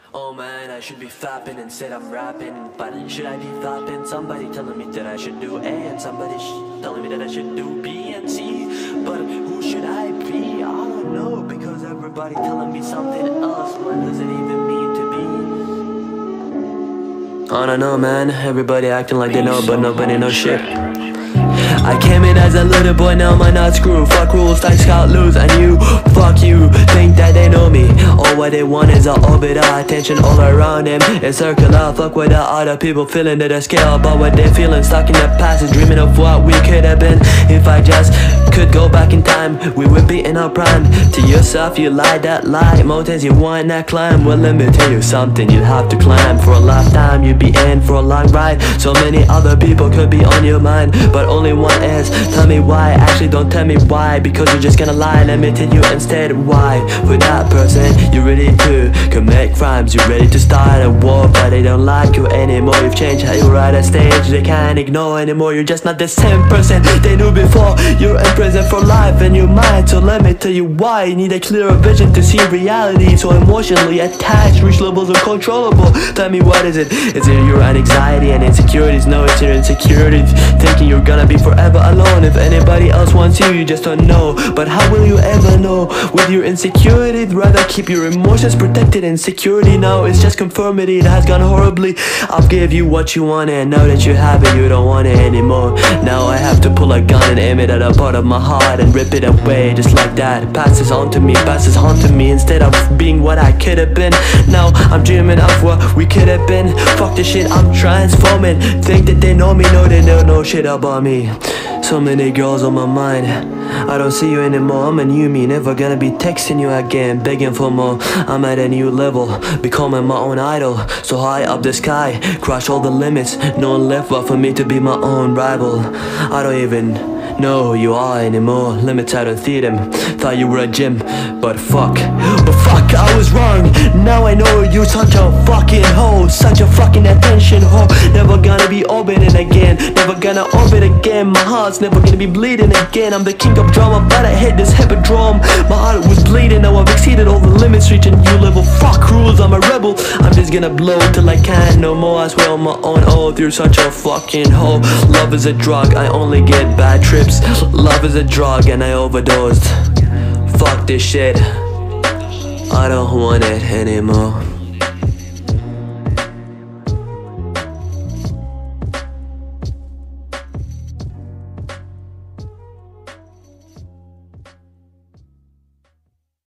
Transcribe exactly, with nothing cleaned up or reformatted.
Oh man, I should be fapping, instead I'm rapping. But should I be fapping? Somebody telling me that I should do A, and somebody sh telling me that I should do B and C. But who should I be? I don't know, because everybody telling me something else. What does it even mean to be? I don't know, man. Everybody acting like they know, but nobody knows shit. I came in as a little boy, now my nuts screw. Fuck rules, like Scout lose, and you, fuck you, think that they know me. All what they want is a orbit of attention all around them. It's circular, fuck with the other people feeling that they scale. But what they're feeling, stuck in the past, is dreaming of what we could have been. If I just could go back in time, we would be in our prime. To yourself, you lied that lie. Mountains you want that climb. Well, let me tell you something, you'd have to climb. For a lifetime, you'd be in for a long ride. So many other people could be on your mind, but only one is. Tell me why, actually don't tell me why, because you're just gonna lie. Let me tell you instead why. For that person, you're ready to commit crimes. You're ready to start a war, but they don't like you anymore. You've changed how you ride a stage, they can't ignore anymore. You're just not the same person they knew before. You're in prison for life in your mind, so let me tell you why. You need a clearer vision to see reality. So emotionally attached, reach levels uncontrollable. Tell me, what is it? Is it your anxiety and insecurities? No, it's your insecurities, thinking you're gonna be forever alone. If anybody else wants you, you just don't know. But how will you ever know? With your insecurities, rather keep your emotions protected. Insecurity now is just conformity, it has gone horribly. I'll give you what you want, and now that you have it, you don't want it anymore. Now I have to pull a gun and aim it at a part of my heart and rip it away, just like that. It passes on to me, passes haunting me, instead of being what I could have been. Now I'm dreaming of what we could have been. Fuck this shit, I'm transforming. Think that they know me, no, they don't know shit about me. So many girls on my mind, I don't see you anymore. I'm a new me, never gonna be texting you again, begging for more. I'm at a new level, becoming my own idol. So high up the sky, crush all the limits. No one left but for me to be my own rival. I don't even know who you are anymore. Limits, I don't see them. Thought you were a gym, but fuck. But fuck, I was wrong. Now I know you're such a fucking hoe, such a fucking attention hoe. Never gonna be orbiting again, never gonna orbit again. My heart's never gonna be bleeding again. I'm the king of drama, but I hit this hippodrome. My heart was bleeding, now I've exceeded all the limits, reaching new level. Fuck rules, I'm a rebel. I'm just gonna blow till I can't no more. I swear on my own oath, you're such a fucking hoe. Love is a drug, I only get bad trips. Love is a drug and I overdosed. Fuck this shit, I don't want it anymore.